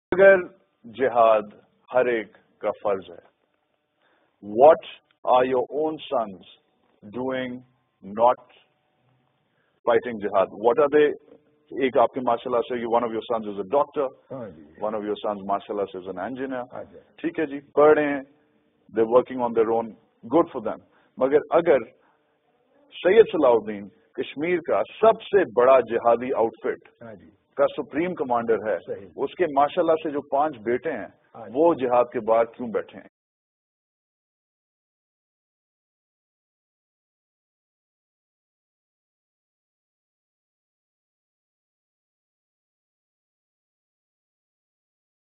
अगर जिहाद हर एक का फर्ज है, what are your own sons doing not fighting jihad? What are they? एक आपके माशाल्लाह से one of your sons is a doctor, one of your sons माशाल्लाह से is an engineer. ठीक है जी, पढ़ रहे हैं, they're working on their own, good for them. मगर अगर सैयद सलाउद्दीन कश्मीर का सबसे बड़ा जिहादी आउटफिट का सुप्रीम कमांडर है, उसके माशाल्लाह से जो 5 बेटे हैं, वो जिहाद के बाहर क्यों बैठे हैं?